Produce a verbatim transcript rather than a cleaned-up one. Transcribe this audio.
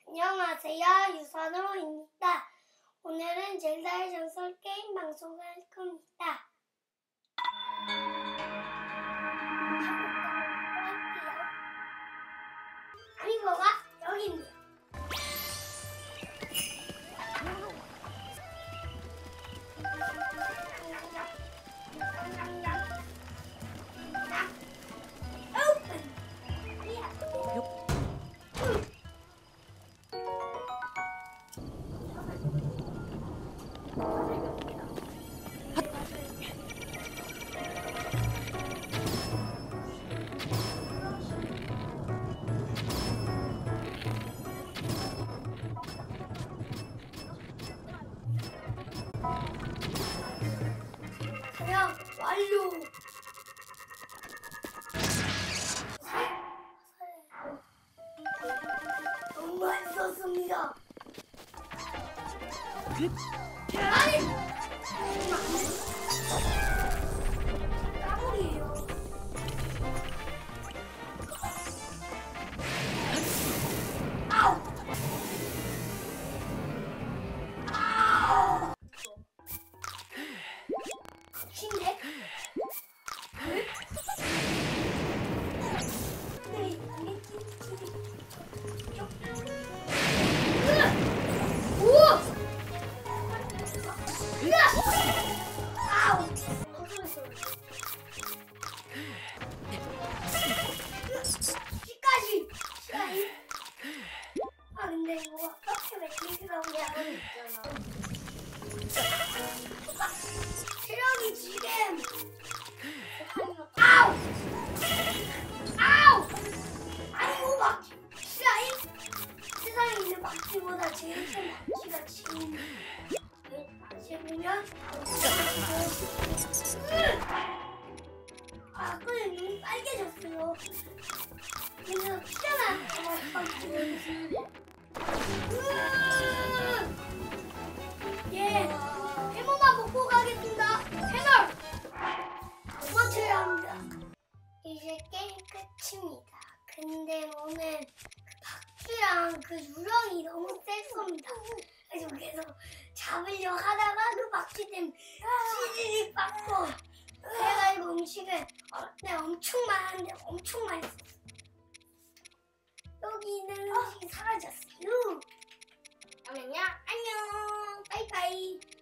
안녕하세요, 유선호입니다. 오늘은 젤다의 전설 게임 방송을 할 겁니다. 아미고가 여기입니다. 그냥 완료. 너무 맛있었습니다. 아니! 까불이에요. 아우! 아우! 신데? 아 근데 이거 어떻게 맥히라고 하는 있잖아. 체력이 지금 아우 아우 아니 이거 막지 시라이 세상에 있는 막지보다 제일 큰 막지가 지금 막지 보면 아 그래 눈이 빨개졌어요. 그래서 피자만 막지 예, 해모만 먹고 가겠습니다. 채널 고마쳐야 합니다. 이제 게임 끝입니다. 근데 오늘 그 박쥐랑 그 유령이 너무 셀 겁니다. 그래서 계속 잡으려 하다가 그 박쥐 때문에 시질이 빠고 그래가지고 음식을 어, 네, 엄청 많은데 엄청 많이 썼어요. 여기 있는 음식이 사라졌어요. 그러면요, 안녕, 빠이빠이.